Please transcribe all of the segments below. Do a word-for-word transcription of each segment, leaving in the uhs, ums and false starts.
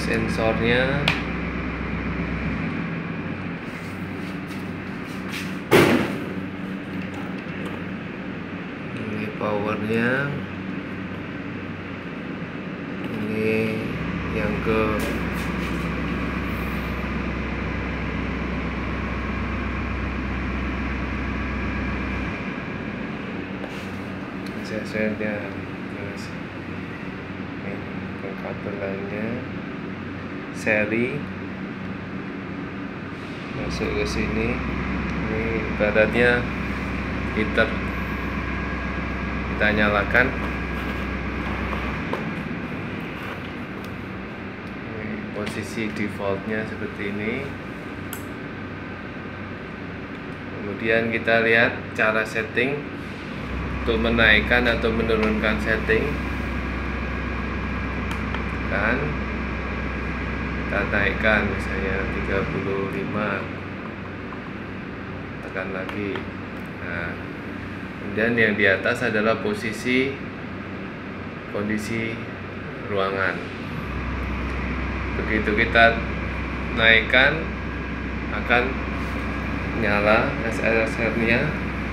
sensornya. Ini powernya. Ini yang ke aksesorisnya, terus ini ke kabel lainnya, seri masuk ke sini. Ini ibaratnya heater, kita nyalakan. Ini posisi defaultnya seperti ini. Kemudian kita lihat cara setting untuk menaikkan atau menurunkan setting. Kan kita naikkan misalnya tiga puluh lima, tekan lagi. Nah, kemudian yang di atas adalah posisi kondisi ruangan. Begitu kita naikkan, akan nyala S S R-nya.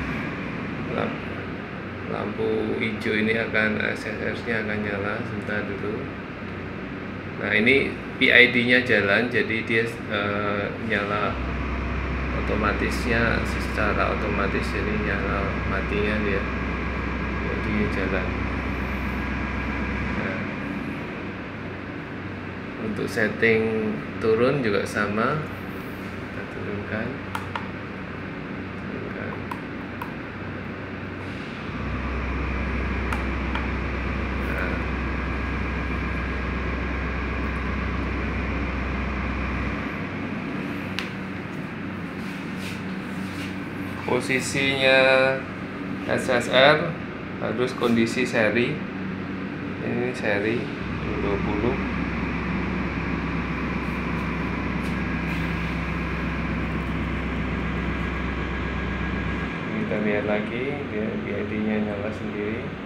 Lampu hijau ini akan S S R-nya akan nyala. Sebentar dulu. Nah, ini P I D-nya jalan, jadi dia e, nyala otomatisnya secara otomatis. Ini nyala matinya dia, jadi jalan. Nah, untuk setting turun juga sama, kita turunkan. Posisinya S S R harus kondisi seri. Ini seri dua puluh. Kita lihat lagi, dia P I D-nya nyala sendiri.